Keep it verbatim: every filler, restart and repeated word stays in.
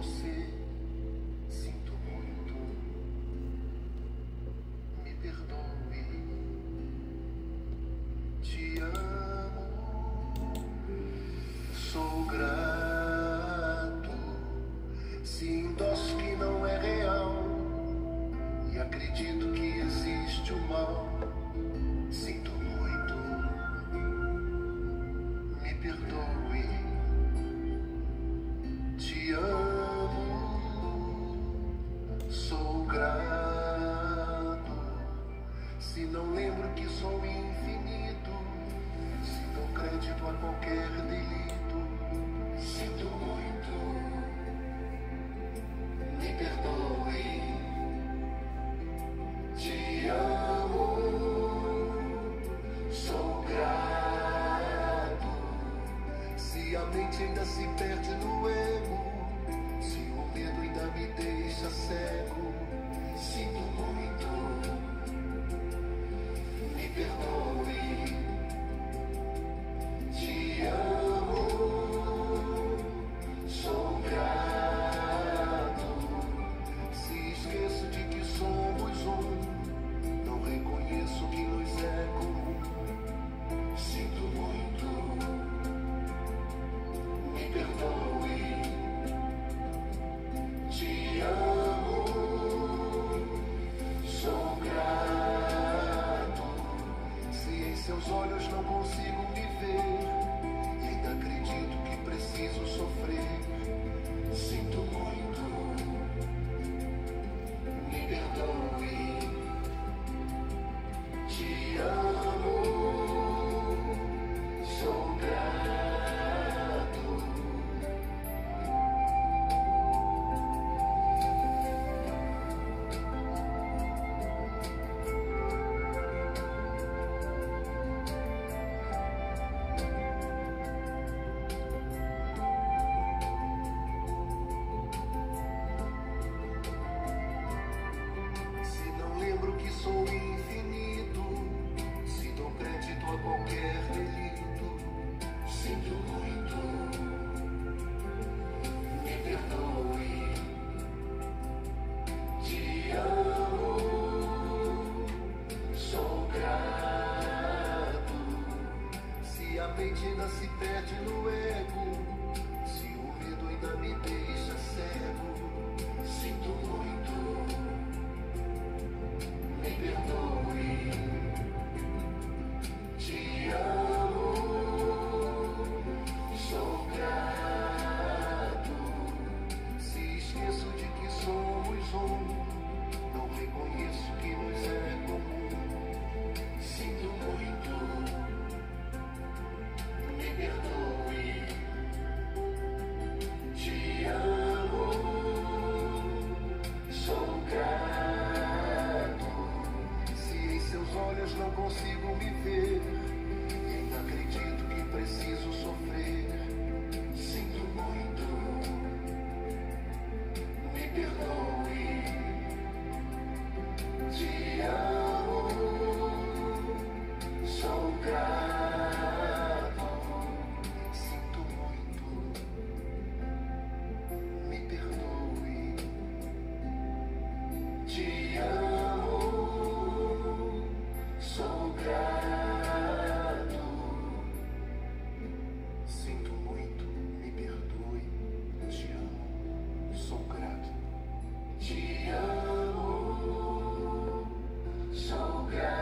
você. Sinto muito, me perdoe. Te amo, sou grato. Sinto que não é real e acredito que existe o mal. Sinto muito, me perdoe. Te amo, sou grato. Se não lembro que sou infinito, se dou crédito a qualquer delito. Sinto muito, me perdoe. Te amo, sou grato. Se a mente ainda se perde no ego, se o medo ainda me deixa cego, sinto muito, me perdoe. Te amo, sou grato. Se esqueço de que somos um, não reconheço que nos é comum. Sinto muito, me perdoe. Te amo, sou grato. Se em seus olhos não consigo me ver e ainda acredito que preciso sofrer, sinto muito, me perdoe. Te amo, sou grato. Se não lembro que sou infinito, se dou crédito a qualquer delito, sinto muito, me perdoe. Te amo, sou grato. Se a mente ainda se perde no ego, se o medo ainda me deixa cego, sinto muito, me perdoe. Te amo, sou grato. Se esqueço de que somos um, não reconheço que nos é comum. Sinto muito, me perdoe. Te amo, sou grato. Se em seus olhos não consigo me ver e ainda acredito que preciso sofrer, sinto muito, me perdoe. Te amo, sou grato. Sinto muito, me perdoe. Te amo, sou grato. Sinto muito, me perdoe. Te amo, sou grato. Te amo, sou grato.